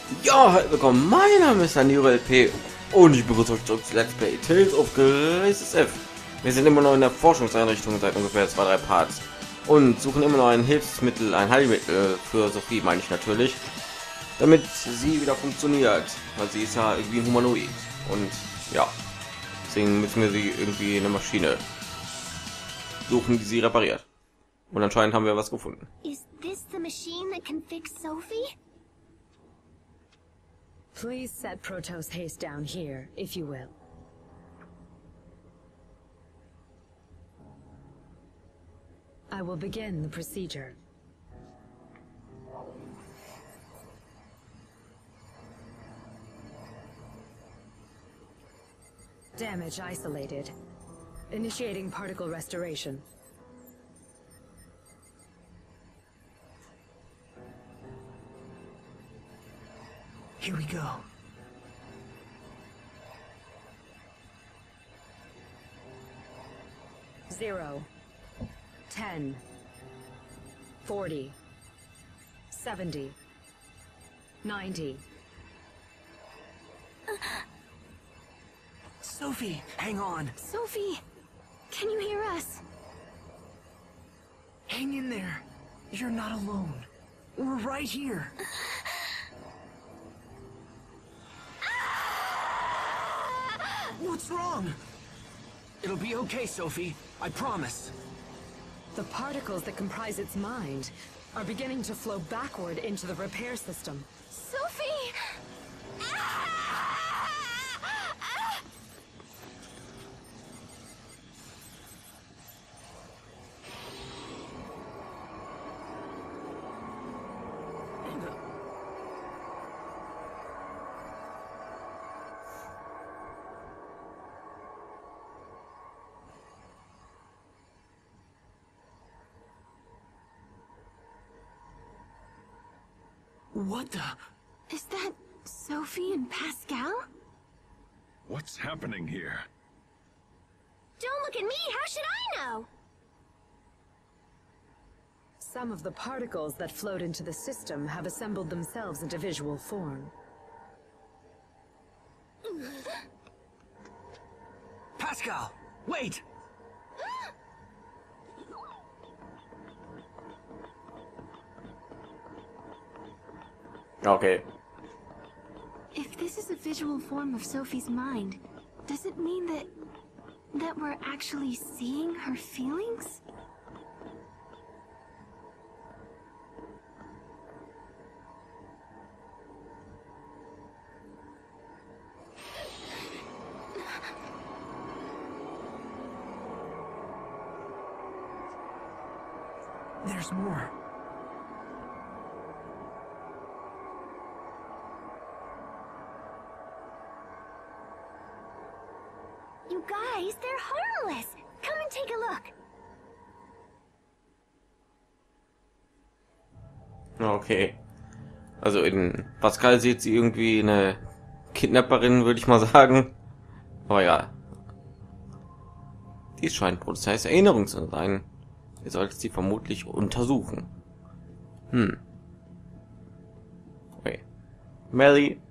Ja, halt willkommen, mein Name ist Daniel LP und ich begrüße euch zurück zu Let's Play Tales of Graces F. Wir sind immer noch in der Forschungseinrichtung seit ungefähr 2-3 Parts und suchen immer noch ein Hilfsmittel, ein Heilmittel für Sophie, meine ich natürlich, damit sie wieder funktioniert, weil sie ist ja irgendwie ein Humanoid und ja, deswegen müssen wir sie irgendwie eine Maschine suchen, die sie repariert. Und anscheinend haben wir was gefunden. Is this the machine that can fix Sophie? Please set Protos Haste down here, if you will. I will begin the procedure. Damage isolated. Initiating particle restoration. Here we go. Zero. 10. 40. 70. 90. Sophie, hang on. Sophie, can you hear us? Hang in there. You're not alone. We're right here. What's wrong? It'll be okay, Sophie. I promise. The particles that comprise its mind are beginning to flow backward into the repair system. Sophie! What the? Is that Sophie and Pascal? What's happening here? Don't look at me, how should I know? Some of the particles that flowed into the system have assembled themselves into visual form. Pascal, wait! Okay. If this is a visual form of Sophie's mind, does it mean that we're actually seeing her feelings? There's more. You guys, they're harmless. Come and take a look. Okay. Also in Pascal sieht sie irgendwie eine Kidnapperin, würde ich mal sagen. Aber ja. Dies scheint Prozess Erinnerung zu sein. Ihr solltet sie vermutlich untersuchen. Okay. Melly.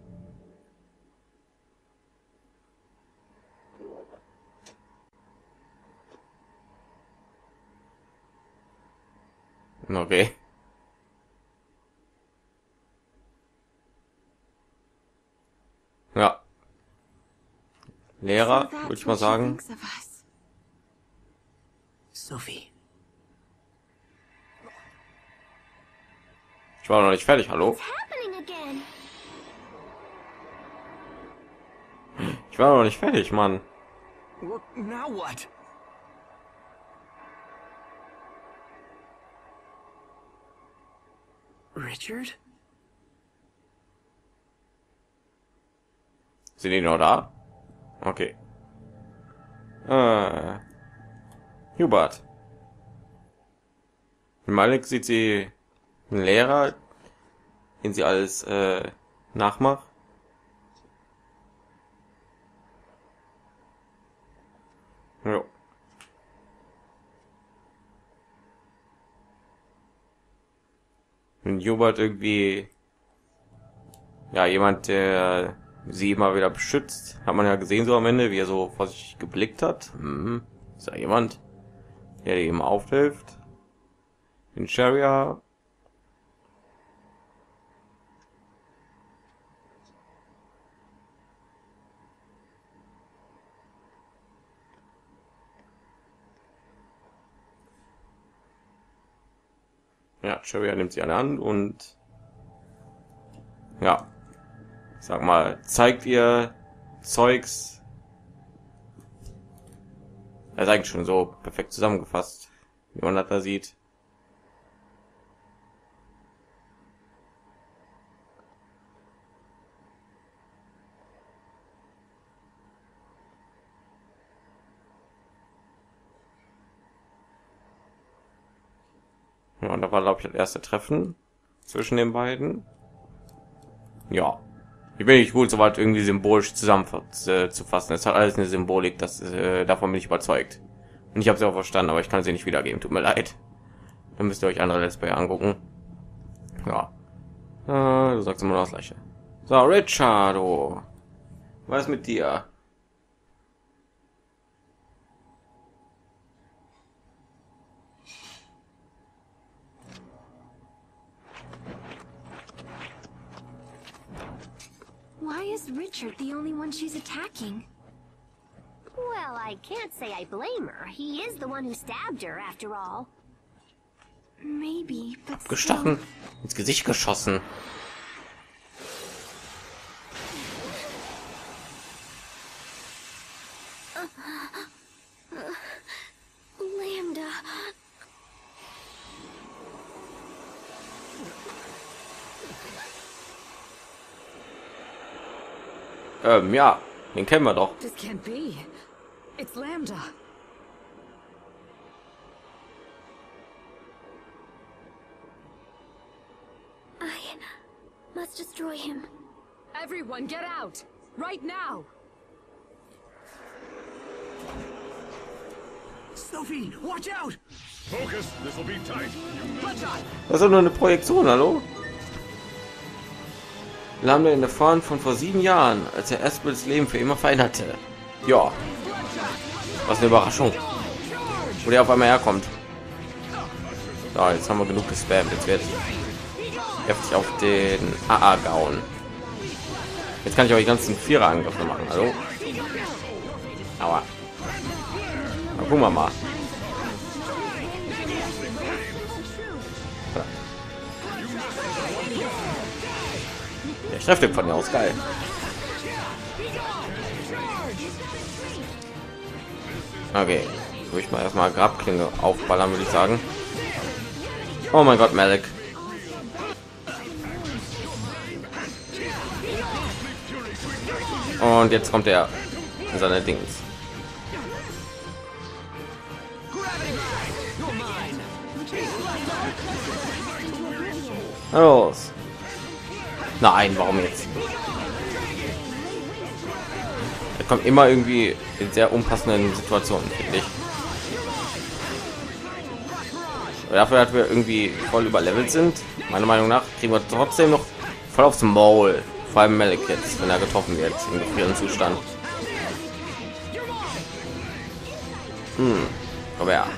Okay. Ja. Lehrer, So würde that's ich mal what she sagen. thinks of us. Sophie. Ich war noch nicht fertig, hallo? It's happening again. Ich war noch nicht fertig, Mann. Now what? Richard? Sind die noch da? Okay. Hubert. Malik sieht sie einen Lehrer, den sie alles nachmacht. Jo. Wenn Hubert irgendwie ja, jemand, der sie immer wieder beschützt. Hat man ja gesehen so am Ende, wie er so vor sich geblickt hat. Ist da jemand, der ihm aufhilft? In Sharia. Ja, Sharia nimmt sie an der Hand und ja, sag mal, zeigt ihr Zeugs. Er ist eigentlich schon so perfekt zusammengefasst, wie man das da sieht. Ja, und da war, glaube ich, das erste Treffen zwischen den beiden. Ja, ich bin nicht gut, soweit irgendwie symbolisch zusammenzufassen. Es hat alles eine Symbolik, davon bin ich überzeugt. Und ich habe sie auch verstanden, aber ich kann sie nicht wiedergeben. Tut mir leid. Dann müsst ihr euch andere Let's Play angucken. Ja, du sagst immer noch das Gleiche. So, Richardo, was ist mit dir? Why is Richard the only one she's attacking? Well, I can't say I blame her. He is the one who stabbed her, after all. Maybe, but Gestochen, ins Gesicht geschossen. Lambda. Ja, den kennen wir doch. This can't be. It's Lambda. I must destroy him. Everyone get out! Right now! Sophie, watch out! Focus. This will be tight. Das ist doch nur eine Projektion, hallo? Lambda in der Form von vor 7 Jahren, als er erstmal das Leben für immer veränderte. Ja. Was eine Überraschung. Wo der auf einmal herkommt. So, jetzt haben wir genug gespammt. Jetzt wird heftig auf den AA gehauen. Jetzt kann ich auch die ganzen Vierer-Angriffe machen. Hallo? Aua. Na, gucken wir mal. Der trifft den von mir aus, geil. Okay, würde ich mal erstmal Grabklinge aufballern, würde ich sagen. Oh mein Gott, Malik. Und jetzt kommt er in seine Dings. Los. Nein, warum jetzt? Er kommt immer irgendwie in sehr unpassenden Situationen, finde ich. Aber dafür, dass wir irgendwie voll überlevelt sind, meiner Meinung nach, kriegen wir trotzdem noch voll aufs Maul. Vor allem Malik jetzt, wenn er getroffen wird im gefrierenden Zustand. Aber ja.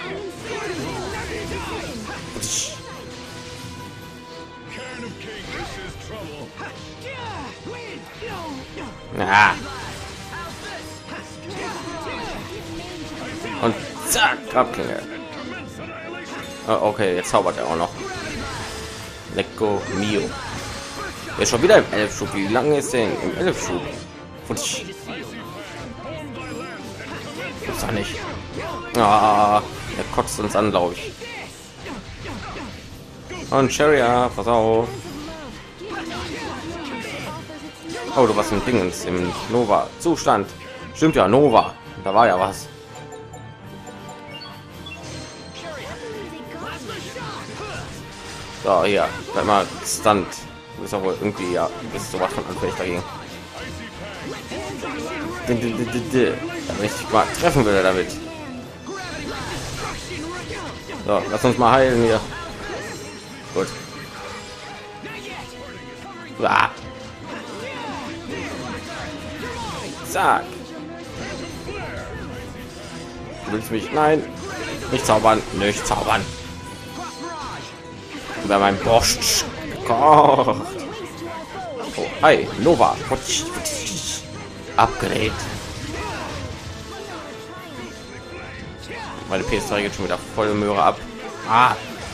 Ja. Und zack, Grabklinge. Oh, okay, jetzt zaubert er auch noch. Lecco mio. Er ist schon wieder im 11 Schub. Wie lange ist der im 11 Schub? Ist doch nicht. Ah, er kotzt uns an, glaube ich. Und Sharia, pass auf. Oh, du warst im Dingens im Nova Zustand. Stimmt ja, Nova. Da war ja was. So, hier, bleib mal Stunt. Du bist aber irgendwie, ja, du bist sowas von anfällig dagegen. Damit ich mal treffen will damit. So, lass uns mal heilen hier. Gut. Ah. Zack. Du willst mich? Nein. Nicht zaubern. Nicht zaubern. Über mein Borscht gekocht. Oh, hi, Nova. Abgedreht. Meine PS3 geht schon wieder voll Möhre ab. Ah.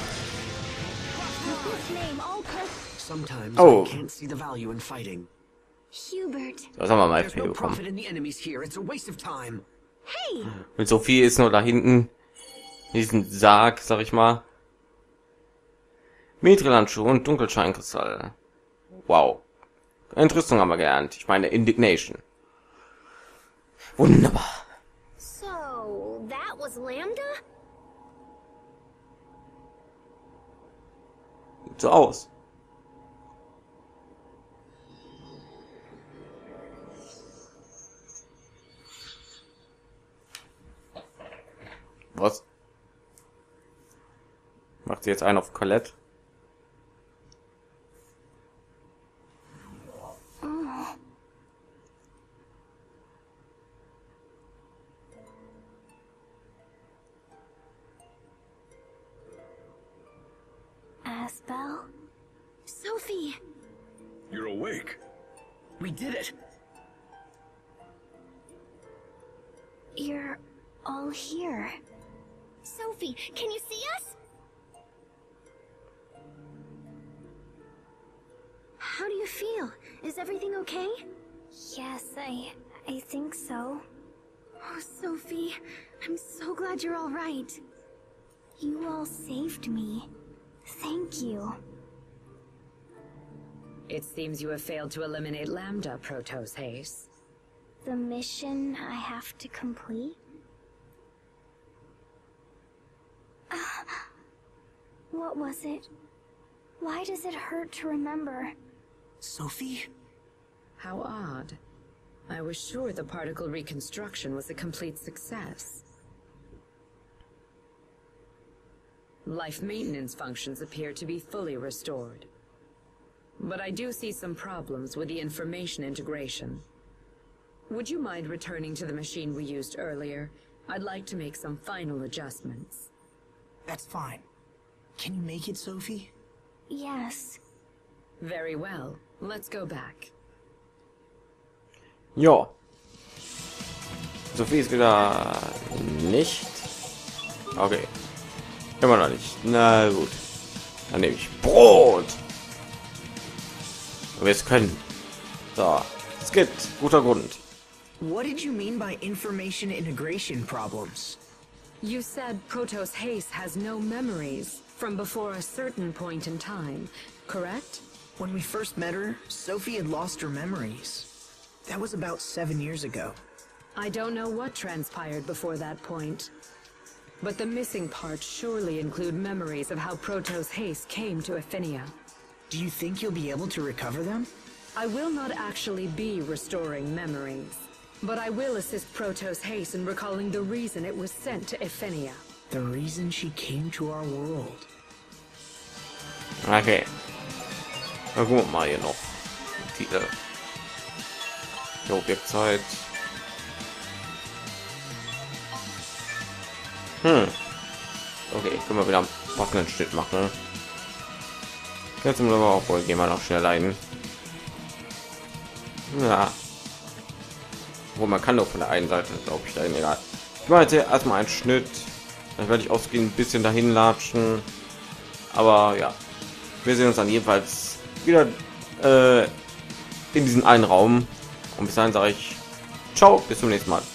Sometimes Oh. I can't see the value in fighting. Hubert. Das haben wir mal There's no bekommen. profit in the enemies here. It's a waste of time. Hey! Mit Sophie ist nur da hinten diesen Sarg, sag ich mal. Mithril-Handschuhe und Dunkelscheinkristall. Wow. Entrüstung haben wir gelernt. Ich meine Indignation. Wunderbar. So, that was Lambda? Sieht so aus. Was? Macht sie jetzt einen auf Colette? Asbel? Sophie! You're awake. We did it. You're all here. Sophie, can you see us? How do you feel? Is everything okay? Yes, I think so. Oh, Sophie, I'm so glad you're all right. You all saved me. Thank you. It seems you have failed to eliminate Lambda, Protos Haze. The mission I have to complete? What was it? Why does it hurt to remember? Sophie? How odd. I was sure the particle reconstruction was a complete success. Life maintenance functions appear to be fully restored. But I do see some problems with the information integration. Would you mind returning to the machine we used earlier? I'd like to make some final adjustments. That's fine. Can you make it, Sophie? Yes. Very well. Let's go back. Ja. Sophie ist wieder nicht. Okay. Immer noch nicht. Na gut. Dann nehme ich Brot. Wir es können. So. Es geht. Guter Grund. What did you mean by information integration problems? You said Protos Haze has no memories from before a certain point in time, correct? When we first met her, Sophie had lost her memories. That was about 7 years ago. I don't know what transpired before that point. But the missing parts surely include memories of how Protos Haze came to Ephinia. Do you think you'll be able to recover them? I will not actually be restoring memories, but I will assist Protos Haze in recalling the reason it was sent to Ephinia. The reason she came to our world. Okay. Na gucken wir mal hier noch. Titel. Die Objektzeit. Okay, können wir wieder einen passenden Schnitt machen. Jetzt sind wir aber auch wohl, gehen wir noch schnell ein. Ja. Wo man kann doch von der einen Seite, glaube ich, dahin, egal. Ich mache jetzt erstmal einen Schnitt. Dann werde ich ausgehen, ein bisschen dahin latschen. Aber ja, wir sehen uns dann jedenfalls wieder in diesem einen Raum. Und bis dahin sage ich ciao, bis zum nächsten Mal.